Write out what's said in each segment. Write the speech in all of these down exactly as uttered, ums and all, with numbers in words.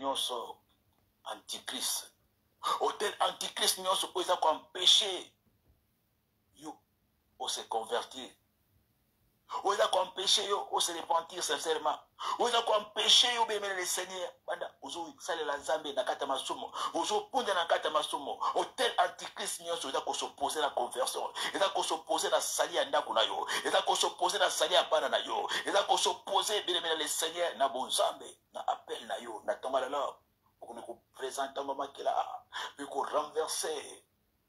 nyonso antichrist. Hôtel antichrist nyonso oyo eza koempêche yo o se convertir. Oyo eza koempêche yo o se repentir sincèrement. Oyo eza koempêche yo bemela le Seigneur. Banda ozosalela Nzambe na kati ya masumu. Ozopunda na kati ya masumu. Hôtel antichrist nyonso eza kosopose na conversion. Eza kosopose na sali ya ndako na yo. Eza kosopose na sali ya bana na yo. Eza kosopose bemela le Seigneur na bonzambe. Na appel na yo. Na tonga lelo. Pour nous présenter un moment qu'il a. Pour renverser.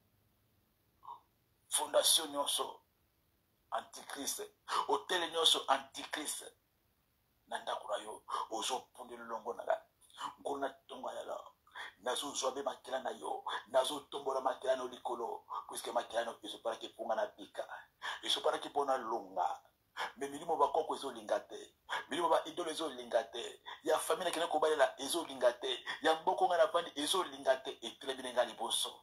Fondation nyonso antichrist. Hôtel nyonso antichrist. Nanda kurayo ozo punde longo naga ngona tonga yala nazo zobe makila na yo nazo tombola makila no likolo puisque makila no ezo para ke punga na pika ezo para ke pona longa mais milimo bakoko ezo lingate milimo ba idole ezo lingate ya famille kena ko balela ezo lingate ya mboko ngana pandi ezo lingate etrebe ngani boso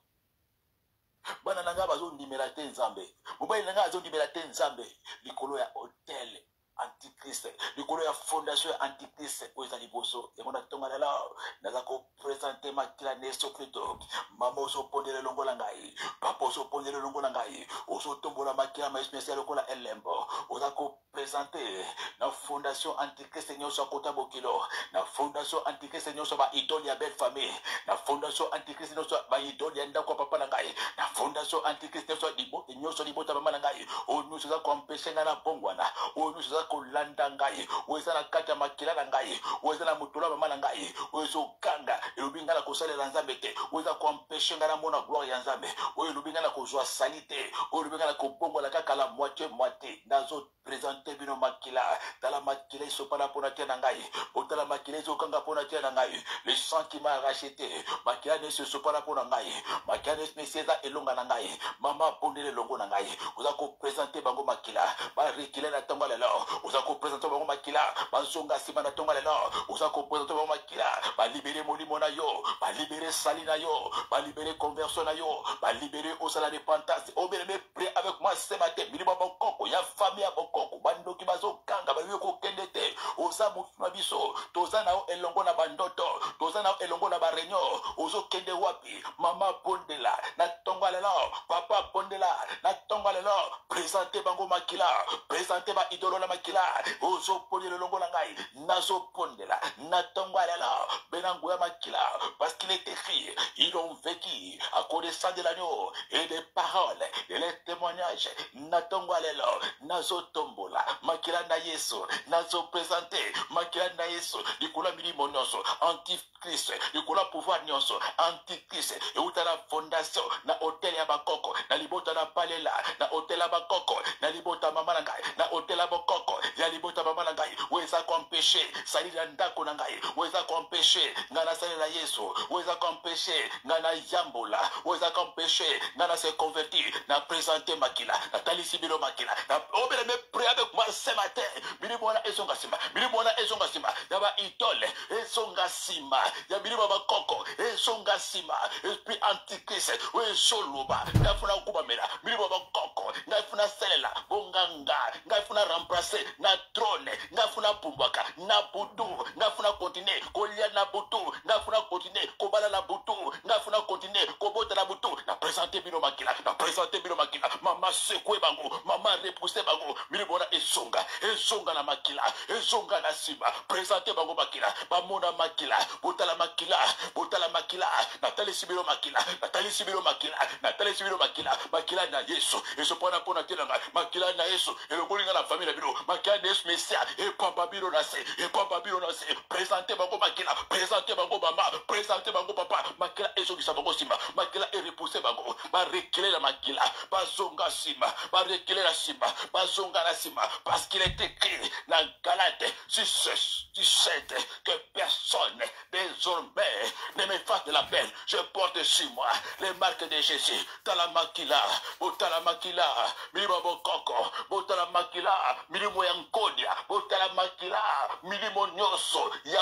bana nanga bazo ndimela te Nzambe mobali nanga azo ndimela te Nzambe likolo ya hôtel antichrist likolo ya fondation antichrist oyo eza liboso yango na tonga lela naza kopresente makila na Yesu Kristo. Mama ozopondela elongo na ngai, papa ozopondela elongo na ngai, ozotombola makila ma Yesu Mesiya lokola elembo. Oza kopresente na fondation antichrist nyonso akota bokilo, na fondation antichrist nyonso ba idole ya belle famille, na fondation antichrist nyonso ba idole ya ndako papa na ngai, na fondation antichrist nyonso libota mama na ngai, oyo nyonso eza koempeshe ngai na bongwana, oyo nyonso eza kolanda ngai, oyo eza na kati ya makila na ngai, oyo eza na motola mama na ngai, oyo ezokanga elobi ngai na kosalela Nzambe te, oyo eza koempeshe ngai na mona gloire ya Nzambe, oyo elobi ngai na kozwa sali te, oyo elobi ngai na kobongola kaka la moitié moitié. Nazo présenter bino makila tala makila esopana mpona tia na ngai, otala makila ezokanga mpona tia na ngai, le sang qui m'a racheté makila nyonso esopana mpona ngai, makila nyonso eza elonga na ngai, mama pondele elongo na ngai, oza kopresente bango makila barekile na ntongo lelo, oza kopresente bango makila bazonga nsima na ntongo lelo, oza kopresente bango makila balibere molimo na yo, balibere sali na yo, balibere conversion na yo, balibere osala repentance obeleme prêt avec moi ce matin. Milimo bokoko ya famille ya bokoko bandoki bazokanga bayo kokende te, oza mutu na biso toza na elongo na bandoto, toza na elongo na bareunion, ozokende wapi mama pondela na ntongo lelo, papa pondela na ntongo lelo, présenter bango makila, présenter ba idolo na makila, ozopondela elongo na ngai nazo pondela na ntongo lelo benango ya makila, parce qu'il est écrit ils ont vécu à connaissance de l'agneau et des paroles et les témoignages. Natongo lelo nazo tombola makila na Yesu, nazo présenter makila na Yesu likula milimo nyonso antichrist, likula pouvoir nyonso antichrist euta na fondation na hôtel ya bakoko na libota na palela na hôtel ya bakoko na libota mama na ngai na hôtel ya bakoko ya libota mama na ngai, weza koempêcher sali na ndako na ngai, weza koempêcher ngana sali na Yesu, weza koempêcher ngana yambola, weza koempêcher ngana se convertir na présenter makila na talisi bilo makila na obele me prier avec moi ce matin. Bilimo na ezonga sima, bilimo na ezonga sima ya ba idole ezonga sima ya bilimo bakoko ezonga sima, esprit antichrist we soluba ngafuna kubamela bilimo bakoko ngafuna selela bonganga ngafuna remplacer na trône ngafuna pumbaka na butu ngafuna continuer kolia na butu ngafuna continuer kobala na butu ngafuna continuer kobota na butu na présenter bino makila na présenter bino makila mama sekwe bango mama repousser bango bilimo na ezonga ezonga na makila ezonga na sima, présenter bango makila bamona makila botala makila botala makila natali sibilo makila natali sibilo makila natali sibilo makila makila na Yesu esopona pona tena makila na Yesu elokolinga na famille bino makila na Yesu Mesia e papa bino na se e papa bino na se, présenter bango makila présenter bango mama présenter bango papa makila ezongisa bango sima makila e repousser bango ba reculer la makila bazonga sima ba reculer la sima bazonga la sima, parce qu'il est écrit dans Galate six dix-sept que personne désormais ne me fasse de la peine. Je porte sur moi les marques de Jésus. Tala makila, botala makila, milimo bokoko, botala makila, milimo yankodia, botala makila, milimo nyoso ya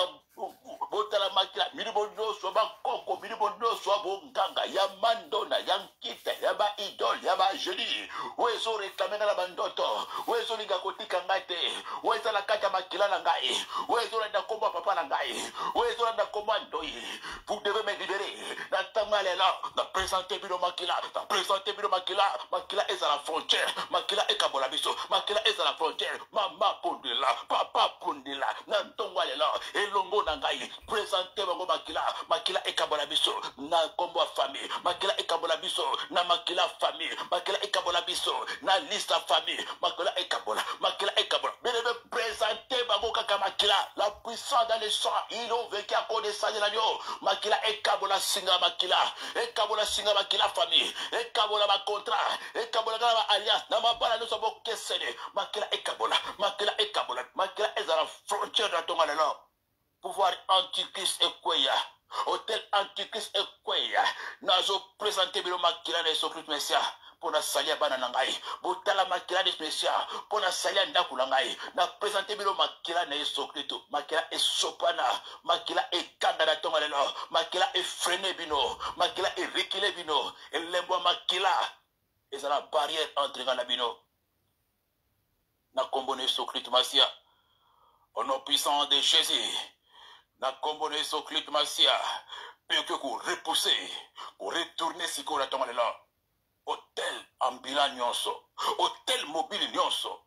botala makila, milimo nyoso bakoko, milimo nyoso bonganga, ya mandona, ya nkite, ya ba idole, ya ba jeli. Wezo réclamer na bandoto, wezo linga kotika ngate, wezo la kata makila na ngai, wezo la komba papa na ngai, wezo la commando, vous devez me libérer. Natama est là, na présenter Bino Makila, na présenter Bino Makila, Makila est à la frontière, Makila est Kabolabiso, Makila est à la frontière, Mama Pondela, Papa Pondela, Nantonga est là, et Longo Nangaï, présenter Bango Makila, Makila est Kabolabiso, na combo famille, Makila est Kabolabiso, na Makila famille, Makila est Kabolabiso, na liste famille, Makila est Kabola, Makila est Kabola, mais il veut présenter Bango Kaka Makila, la puissance dans les sangs, ils ont vécu à cause des sangs de l'agneau, Makila est Kabola Singa Makila, et Kabola Singa Makila famille, et Kabola ma contrat, et Kabola ma alliance, na ma bala nous sommes questionné, Makila et Kabola, Makila et Kabola, Makila est à la frontière de la Tonga de l'or, pouvoir antichrist et Kweya, hôtel antichrist et Kweya, nazo présenté Bilo Makila et Socrut Messia, pour na salia bananangai, botala Makila de Messia, pour na salia ndakulangai, na présenté Bilo Makila et Socrut, Makila et Sopana, Makila et Kanda de Tonga de l'or, Makila et Frené Bino, Makila et Rikile Bino, et Lembo Makila, et ça la barrière entre la Bino. Na combone Socrut Messia, au nom puissant de Jésus, na combone Socrut Messia, puis que vous repoussez, vous retournez si vous attendez là. Hôtel ambulant nyonso, hôtel mobile nyonso.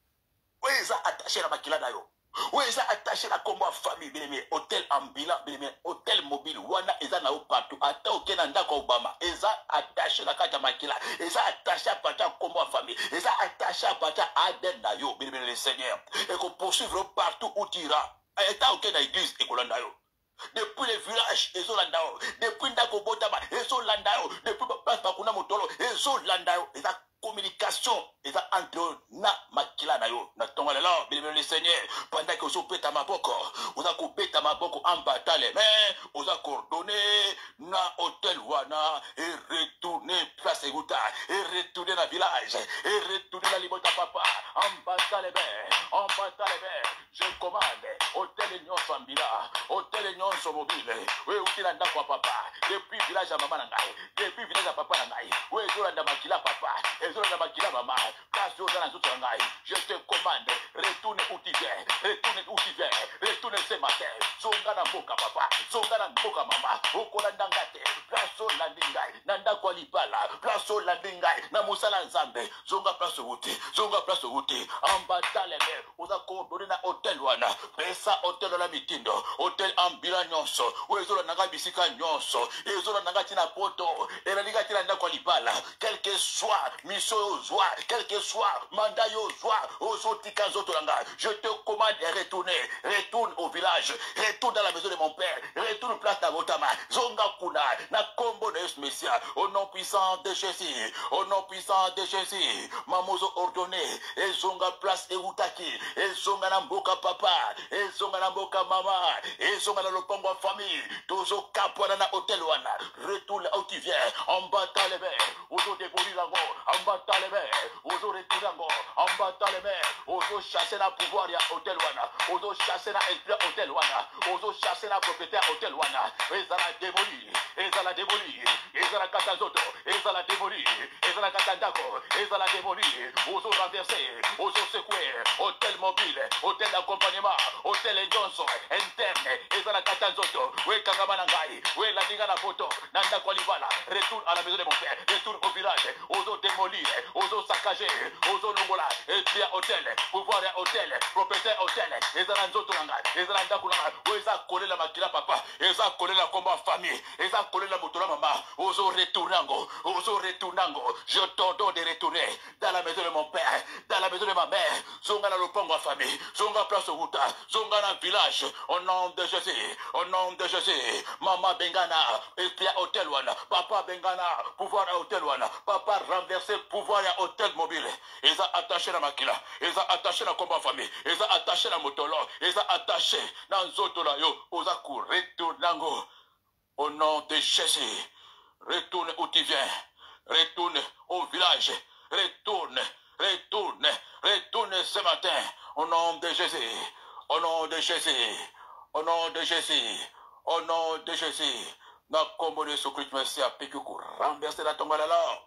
Où est ça attaché la Makila d'ailleurs? Où est ça attaché la combo famille? Bien aimé, hôtel ambulant, bien aimé, hôtel mobile. Wana eza na partout. Ata okena ndako Obama. Eza attaché la kata Makila. Eza attaché à partir combo famille. Eza attaché à partir Aden d'ailleurs, bien aimé le Seigneur. Et qu'on poursuivre partout où tu iras. Eta okena église et Kolandayo. Depuis les villages, ils sont là. Depuis Ndako Botama, ils sont là. Depuis Place Bakuna Motolo, ils sont là. Et la communication, et la entre na Makila Nayo, na tonga là, bien le Seigneur, pendant que vous êtes à ma boko, vous avez coupé à ma boko en bataille, mais vous avez coordonné na hôtel Wana, et retourné Place Egouta, et retourné dans le village, et retourné dans Libota Papa, en bataille, en bataille, je commande, hôtel Nyon Fambila, hôtel Nyon Mobile, oui, où tu l'as papa, depuis village à maman Nangaï, depuis village à papa Nangaï, oui, tu l'as Makila papa, et tu l'as Makila maman, place au dans la toute Nangaï, je te commande, retourne où tu viens, retourne où tu viens, retourne ce matin, Zonga na Mboka papa, Zonga na Mboka maman, Okola Ndangate, place au Landingaï, Nanda Kwalipala, place au Landingaï, Namusala Nzambe, Zonga place au route, Zonga place au route, en bataille, on a coordonné na hôtel Wana, Pesa hôtel la Mitindo, hôtel ambulant nyonso, où ezola nanga bisika nyonso, ezola nanga tina poto, et la liga tina ndako libala, quel que soit mission ozwa, quel que soit mandat ozwa, ozotika zotolanga, je te commande de retourner, retourne au village, retourne dans la maison de mon père, retourne place d'Abotama, zonga kuna, na combo de Messia, au nom puissant de Jésus, au nom puissant de Jésus, mamozo ordonné, et zonga place Eutaki, et zonga na mboka papa, et zonga na mboka mama, et zonga na lopango famille, tozo kapwana na hôtel wana, retourne où tu viens, en battant les mains, ozo déboli lango, en battant les mains, ozo retourne lango, en battant les mains, ozo chasser la pouvoir ya hôtel wana, ozo chasser la esprit hôtel wana, ozo chasser la propriétaire hôtel wana, ezala démoli, ezala démoli, ezala katazoto, ezala démoli, ezala katandako, ezala démoli, ozo renverser, ozo secouer, hôtel mobile, hôtel d'accompagnement, hôtel Johnson, interne, ezala katanzoto, we kangama nangai, we la diga na photo, nanda kwalibala, retourne à la maison de mon père, retourne au village, ozo démolir, ozo saccager, ozo longola, et puis hôtel, pouvoir hôtel, propriétaire hôtel, ezala nzoto nangai, ezala ndaku nangai, we eza collé la makila papa, eza collé la combat famille, eza collé la motola maman, ozo retournango, ozo retournango, je t'ordonne de retourner dans la maison de mon père, dans la maison de ma mère, zonga na lopango famille, zonga place au Wuta, zonga na village, au nom de Jésus, au nom de Jésus, maman Bengana, esprit à hôtel wana, papa Bengana, pouvoir à hôtel wana, papa renversé pouvoir à hôtel mobile, ils ont attaché la makila, ils ont attaché la combat famille, ils ont attaché la motolo, ils ont attaché dans zotola yo, aux akou, retournango, au nom de Jésus, retourne où tu viens, retourne au village, retourne, retourne, retourne ce matin, au nom de Jésus, au nom de Jésus, au nom de Jésus, au nom de Jésus, na combo de ce Christ merci à Pékuku, renverser la tombe là,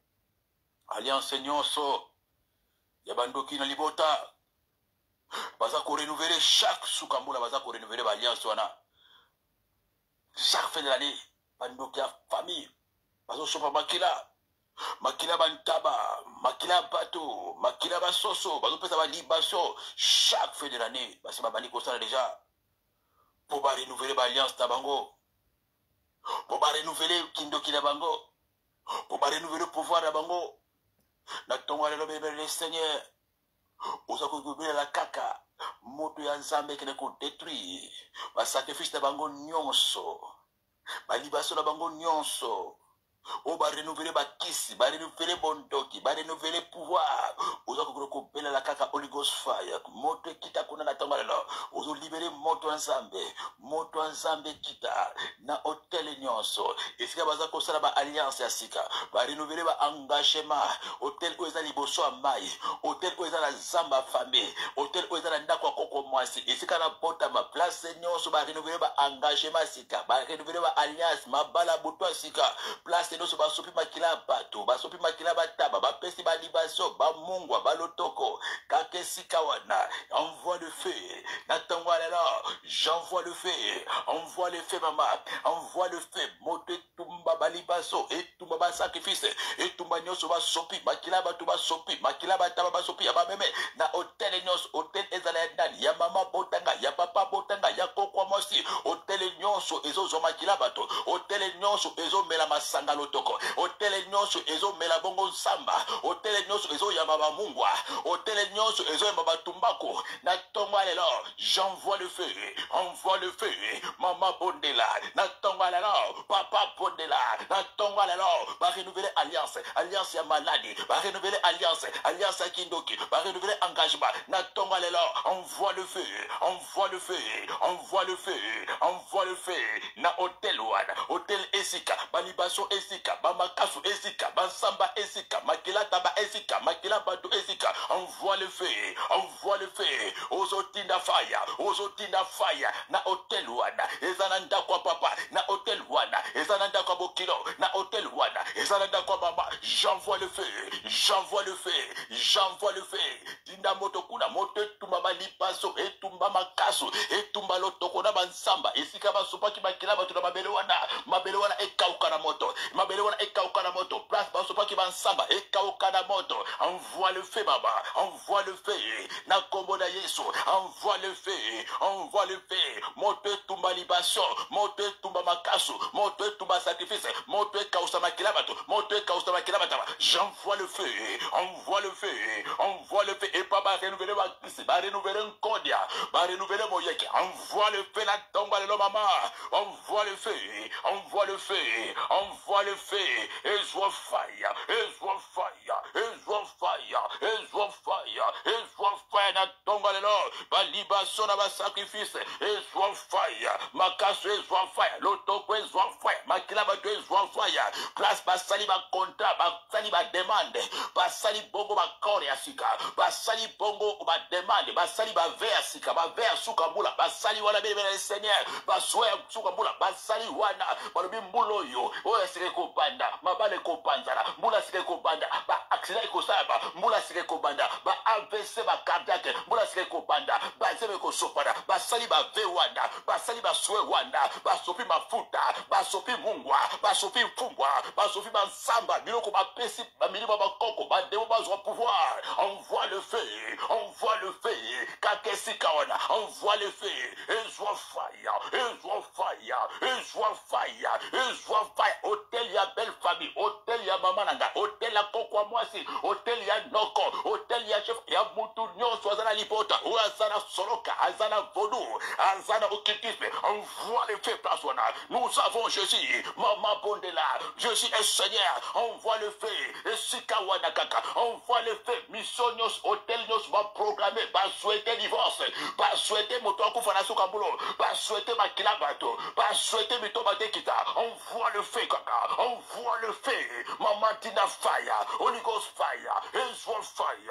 alliance nyonso, yabandoki na libota, baza ko renouveler chaque soukamboula, baza ko renouveler l'alliance wana, fin de l'année, bandoki ya famille, bazo sopa makila, makila bantaba, makila bato, makila basoso, bazo pesa ba libation, chaque fin de l'année, basi babani kosala déjà, pour ba renouveler ba alliance na bango, pour ba renouveler kindoki na bango, pour ba renouveler le pouvoir na bango, na tongo lelo bébé le Seigneur, oza kukubela la kaka, moto ya nzambe kene ko détruire, ba sacrifice na bango nyonso, ba libation na bango nyonso, o ba renouveler ba kisi, ba renouveler bondoki, ba renouveler pouvoir, oza kukubela la kaka Holy Ghost fire, moto kita kuna na tongo lelo, ozo libérer moto ya nzambe, moto ya nzambe kita, na hotel nyonso, esika baza kosala ba alliance ya sika, ba renouveler ba engagement, hotel oyo eza liboso ya mai, hotel oyo eza na zamba famille, hotel oyo eza na ndako ya koko mwasi, esika na botama place nyonso ba renouveler ba engagement sika, ba renouveler ba alliance, mabala buto ya sika, place nyonso basopi makila bato, basopi makila bataba, bapesi ba libation, ba mungwa, ba lotoko, kaka esika wana, envoie le feu, na tongo lelo, j'envoie le feu, envoie le feu mama, envoie le feu, moto etumba ba libation, etumba ba sacrifice, etumba nyonso basopi, makila bato basopi, makila bataba basopi, ya bameme, na hotel nyonso, hotel ezala ya nani, ya mama botanga, ya papa botanga, ya kokwa mosi, hotel nyonso ezozo makila bato, hotel nyonso ezo mela masanga lotoko, hotel nyonso ezo mela bongo nsamba, hotel nyonso ezo yamba bamungwa, hotel nyonso ezo yamba batumbako, na tongo lelo, j'envoie le feu, envoie le feu, mama bondela, na tongo lelo, papa bondela, na tongo lelo, ba renouveler alliance, alliance ya maladi, ba renouveler alliance, alliance ya kindoki, ba renouveler engagement, na tongo lelo, envoie le feu, envoie le feu, envoie le feu, envoie le feu, na hotel wana, hotel esika, ba libation esika, ba makasu esika, ba samba esika, makila taba esika, makila bato esika, envoie le feu, envoie le feu, ozo tinda fire, ozo tinda fire, na hotel wana, ezana ndakwa papa, na hotel wana, ezana ndakwa bokilo, na hotel wana, ezana ndakwa mama, j'envoie le feu, j'envoie le feu, j'envoie le feu, tinda moto kuna, moto etumba ba lipaso, etumba makasu, etumba lotoko na bansamba, esika basopa ki bakila bato na mabele wana, mabele wana ekauka na moto, mabele wana ekauka na moto, place basopa ki bansamba, ekauka na moto, envoie le feu baba, envoie le feu, na kombo na Yesu, envoie le feu, envoie le feu, moto etumba libation, moto etumba makasu, moto etumba sacrifice, moto ekausa makila bato, moto ekausa makila bato, j'envoie le feu, envoie le feu, envoie le feu, et pas ba renouveler ba kisi, ba renouveler nkodia, ba renouveler moyeke, envoie le feu na tomba lelo mama, envoie le feu, envoie le feu, envoie le feu, ezwa fire, ezwa fire, ezwa fire, ezwa fire, ezwa fire na tomba lelo, ba libation na ba sacrifice, ezwa fire, makaso ezwa fire, lotoko ezwa fire, makila bato ezwa fire, place basali ba contrat, basali ba demande, basali bongo ba kore ya sika, basali bongo ba demande, basali ba vea sika, ba vea suka mbula, basali wana bebe na Seigneur, baswea suka mbula, basali wana, balobi mbulo yo, oya sike kopanda, mabale kopanzana, mbula sike kopanda, ba accident kosaba, mbula sike kopanda, ba A V C ba cardiaque, mbula sike kopanda, ba zeme kosopana, basali ba ve wana, basali ba swe wana, basopi mafuta, basopi mungwa, basopi mfumbwa, basopi bansamba, biloko ba pesi, ba milima ba koko, ba demo ba zwa pouvoir, envoie le feu, envoie le feu, kakesi kawana, envoie le feu, ezwa fire, ezwa fire, ezwa fire, ezwa fire, hotel ya belle famille, hotel ya mama nanga, hotel ya kokwa mwasi, hotel ya noko, hotel ya chef, ya mutu nyonso azana lipota, ou azana soroka, azana vodou, azana occultisme, envoie le feu place wana, nous avons Jésus, maman bondela, Jésus est Seigneur, envoie le feu, et sikawana kaka, envoie le feu, mission nyos, hotel nyos, va programmer, va souhaiter divorce, va souhaiter moto akufana sukambulo, va souhaiter makila bato, va souhaiter mito batekita, envoie le feu kaka, envoie le feu, maman tina fire, Holy Ghost fire, Ezra fire,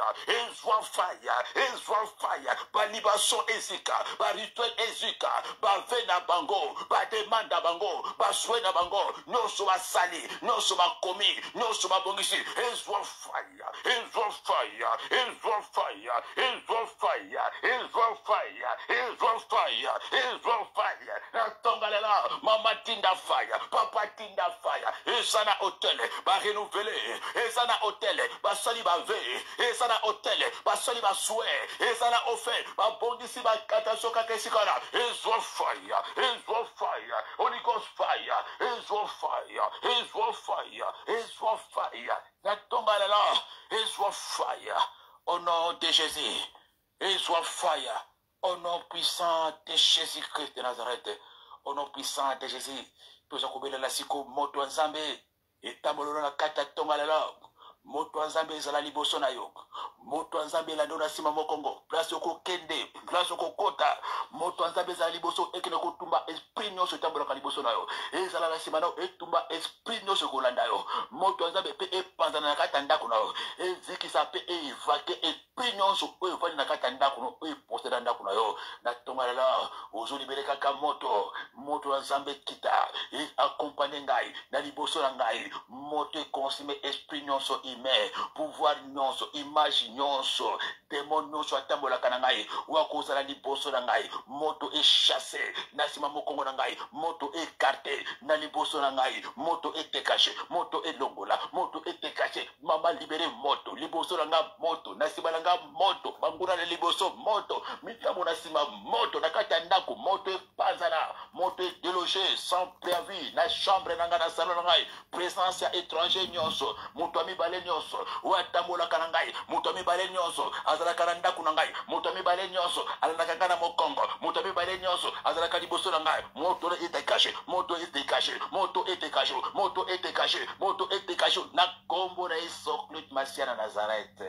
fire, ezwa fire, ezwa fire, ba libation ezika, ba rituel ezika, ba vena bango, ba demanda bango, ba swena bango, nyonso ba sali, nyonso ba komi, nyonso ba bongisi, ezwa fire, ezwa fire, ezwa fire, ezwa fire, ezwa fire, ezwa fire, ezwa fire, na tongalela, mama tinda fire, papa tinda fire, ezana hotel, ba renouveler, ezana hotel, ba sali ba ve, ezana hotel, ba sali ba souhait, ezana offert, ba bondisi ba katasoka kesikana, ezwa fire, ezwa fire, Holy Ghost fire, ezwa fire, ezwa fire, ezwa fire, na tongalela, ezwa fire, au nom de Jésus, ezwa fire, au nom puissant de Jésus-Christ de Nazareth, au nom puissant de Jésus, toza kobelela siko moto nzambe, etambolona na kata tongalela, moto nzambe ezala liboso na yo, moto nzambe elando na sima mokongo, place yoko kende, place yoko kota, moto nzambe ezala liboso ekene kotumba esprit nyonso etambolaka liboso na yo, ezala na sima na yo etumba esprit nyonso kolanda yo, moto nzambe pe epanzana na kata ndako na yo, ezikisa pe evake esprit nyonso oyo evandi na kata ndako no oyo poseda ndako na yo, na tongalela ozolibere kaka moto, moto nzambe kita, e accompagner ngai na liboso na ngai, moto econsume esprit nyonso ime, pouvoir nyonso, image nyonso, démon nyonso atambolaka na ngai, wakozala liboso na ngai, moto echasse na sima mokongo na ngai, moto écarté na liboso na ngai, moto etekache, moto elongola, moto etekache, mama libere moto, liboso na nga moto, na sima na nga moto, banguna na liboso moto, mitambo na sima moto, na kati ya ndako moto epanzana, moto edélogé sans préavis, na chambre na nga na salon na ngai, présence ya étranger nyonso, moto amibale nyonso, watambolaka na ngai, moto amibale nyonso, azalaka na ndako na ngai, moto amibale nyonso, alandaka nga na mokongo, moto amibale nyonso, azalaka liboso na ngai, moto ete caché, moto ete caché, moto ete caché, moto ete caché, moto ete caché, na kombo na Yesu Christ Masia na Nazareth.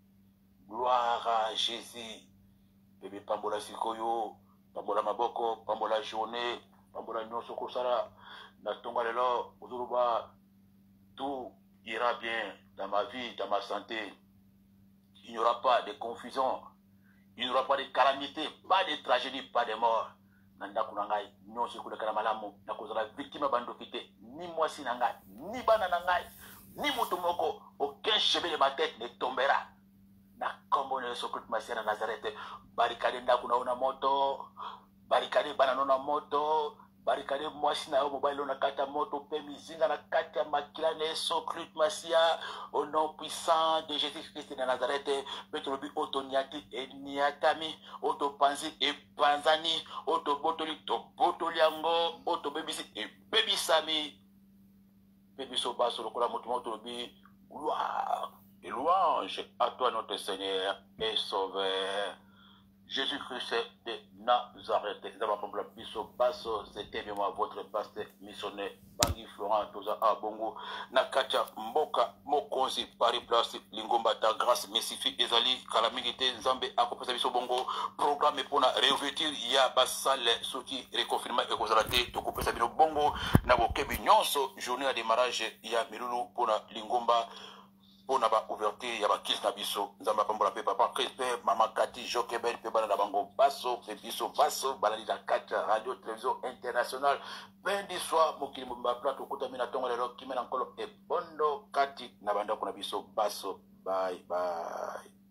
Gloire à Jésus. Bébé pambola sikoyo, pambola maboko, pambola journée, pambola nyonso kosala, na tonga lelo, uzuruba, tout ira bien dans ma vie, dans ma santé. Il n'y aura pas de confusion, il n'y aura pas de calamité, pas de tragédie, pas de mort. Nanda kunangai, nyonso kulekana malamu, na kozala victime bandokite, ni mwasi nangai, ni bana nangai, ni mutu moko, aucun cheveu de ma tête ne tombera. Na kombo na Yesu Kristo Masia na Nazareth, barikade ndaku naona moto, barikade bana naona moto, barikade mwasi na yo mobile na kata moto pe mizinga na kata makila na Yesu Kristo Masia, au nom puissant de Jésus-Christ de Nazareth, petrobi otoniati e niatami, otopanzi e panzani, otobotoli to botoli yango, otobebisi e bebisami, bebiso baso lokola moto moto bi, gloire et louange à toi notre Seigneur et Sauveur Jésus-Christ de Nazareth. C'était vraiment votre pasteur missionnaire Bangi Florent Toza Abongo Nakacha Mboka Mokonzi Paris Place Lingomba ta grâce Messifi Ezali Kalamingite Nzambe Akopesa Biso Bongo programme pour la réouverture ya basale soki reconfinement et kozalate tokopesa bino bongo na bokebi nyonso journée de démarrage ya milulu pour la Lingomba pour na ba ouverture ya ba kis na biso nzamba pambola pe papa Crispe mama Kati Jokebel pe bana na bango baso pe biso baso balali da kata radio télévision internationale bendi soir mokili mbamba plateau kota mina tongo lelo kimena nkolo e bondo kati na banda kuna biso baso bye bye.